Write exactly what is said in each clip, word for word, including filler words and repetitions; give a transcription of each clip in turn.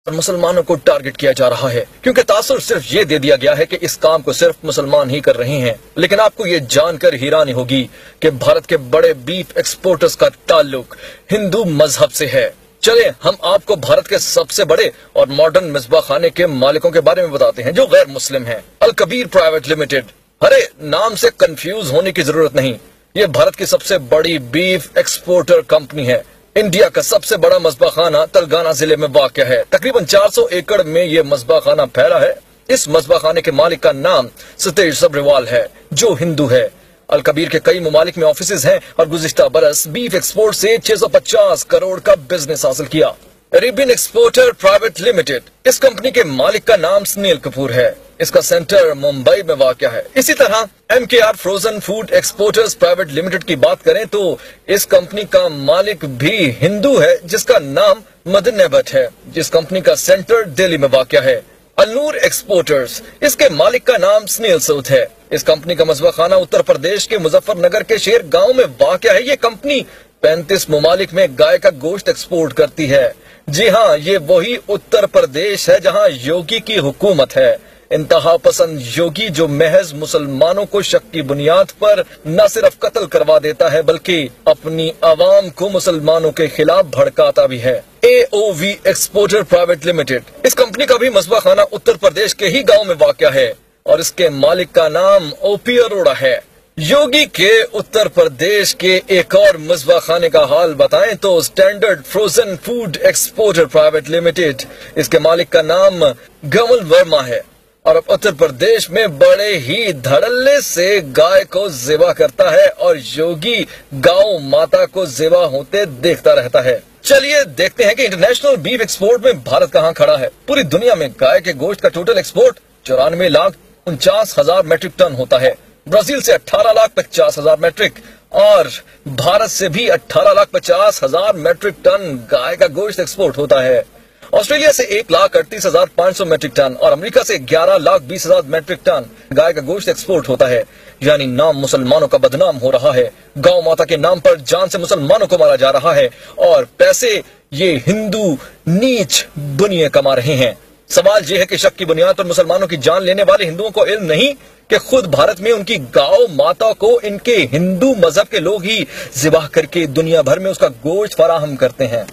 और मुसलमानों को टारगेट किया जा रहा है, क्योंकि तासुर सिर्फ ये दे दिया गया है कि इस काम को सिर्फ मुसलमान ही कर रहे हैं। लेकिन आपको ये जानकर हैरानी होगी कि भारत के बड़े बीफ एक्सपोर्टर्स का ताल्लुक हिंदू मजहब से है। चले हम आपको भारत के सबसे बड़े और मॉडर्न मिसबा खाने के मालिकों के बारे में बताते हैं जो गैर मुस्लिम हैं। Al Kabir private limited. अरे नाम से कंफ्यूज होने की जरूरत नहीं, ये भारत की सबसे बड़ी बीफ एक्सपोर्टर कंपनी है। इंडिया का सबसे बड़ा मसबा खाना तेलंगाना जिले में वाक़या है। तकरीबन चार सौ एकड़ में ये मसबा खाना फैला है। इस मसबा खाने के मालिक का नाम सतेज सब्रेवाल है, जो हिंदू है। अल कबीर के कई ममालिक में ऑफिसेज हैं और गुज़िश्ता बरस बीफ एक्सपोर्ट से छह सौ पचास करोड़ का बिजनेस हासिल किया। अरेबियन एक्सपोर्टर प्राइवेट लिमिटेड, इस कंपनी के मालिक का नाम सुनील कपूर है। इसका सेंटर मुंबई में वाक़या है। इसी तरह M K R frozen food exporters private limited की बात करें तो इस कंपनी का मालिक भी हिंदू है, जिसका नाम मदन भट्ट है। जिस कंपनी का सेंटर दिल्ली में वाक़या है। अलनूर एक्सपोर्टर्स, इसके मालिक का नाम सुनील सूद है। इस कंपनी का मसबा खाना उत्तर प्रदेश के मुजफ्फरनगर के शेर गांव में वाक़या है। ये कंपनी पैंतीस ममालिक में गाय का गोश्त एक्सपोर्ट करती है। जी हाँ, ये वही उत्तर प्रदेश है जहाँ योगी की हुकूमत है। इंतहा पसंद योगी जो महज मुसलमानों को शक की बुनियाद पर न सिर्फ कत्ल करवा देता है बल्कि अपनी आवाम को मुसलमानों के खिलाफ भड़काता भी है। A O V exporter private limited, इस कंपनी का भी मसबा खाना उत्तर प्रदेश के ही गांव में वाक़या है और इसके मालिक का नाम ओपी अरोड़ा है। योगी के उत्तर प्रदेश के एक और मसबा खाने का हाल बताएं तो standard frozen food exporter private limited, इसके मालिक का नाम गमल वर्मा है और अब उत्तर प्रदेश में बड़े ही धड़ल्ले से गाय को ज़िबा करता है और योगी गांव माता को ज़िबा होते देखता रहता है। चलिए देखते हैं कि इंटरनेशनल बीफ एक्सपोर्ट में भारत कहां खड़ा है। पूरी दुनिया में गाय के गोश्त का टोटल एक्सपोर्ट चौरानवे लाख उनचास हजार मैट्रिक टन होता है। ब्राजील से अठारह लाख पचास हजार मैट्रिक और भारत से भी अठारह लाख पचास हजार मैट्रिक टन गाय का गोश्त एक्सपोर्ट होता है। ऑस्ट्रेलिया से एक लाख अड़तीस हजार पाँच सौ मैट्रिक टन और अमेरिका से ग्यारह लाख बीस हजार मैट्रिक टन गाय का गोश्त एक्सपोर्ट होता है। यानी नाम मुसलमानों का बदनाम हो रहा है। गौ माता के नाम पर जान से मुसलमानों को मारा जा रहा है और पैसे ये हिंदू नीच बुनिये कमा रहे हैं। सवाल यह है कि शक की बुनियाद पर मुसलमानों की जान लेने वाले हिंदुओं को इल्म नहीं कि खुद भारत में उनकी गांव माता को इनके हिंदू मजहब के लोग ही ज़िबाह करके दुनिया भर में उसका गोश्त फराहम करते हैं।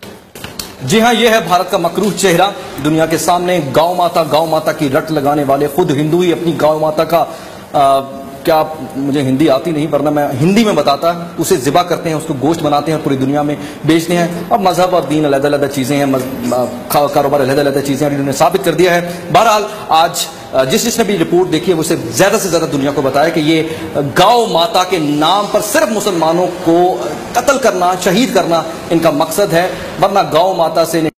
जी हाँ, यह है भारत का मकरूह चेहरा। दुनिया के सामने गांव माता गांव माता की रट लगाने वाले खुद हिंदू ही अपनी गांव माता का आ, क्या मुझे हिंदी आती नहीं वरना मैं हिंदी में बताता, उसे ज़िबा करते हैं, उसको गोश्त बनाते हैं और पूरी दुनिया में बेचते हैं। अब मजहब और दीन अलग अलग चीज़ें हैं, कारोबार अलग अलग चीज़ें हैं, इन्होंने साबित कर दिया है। बहरहाल आज जिस जिसने भी रिपोर्ट देखी है वो उसे ज़्यादा से ज़्यादा दुनिया को बताया कि ये गौ माता के नाम पर सिर्फ मुसलमानों को कत्ल करना, शहीद करना इनका मकसद है, वरना गौ माता से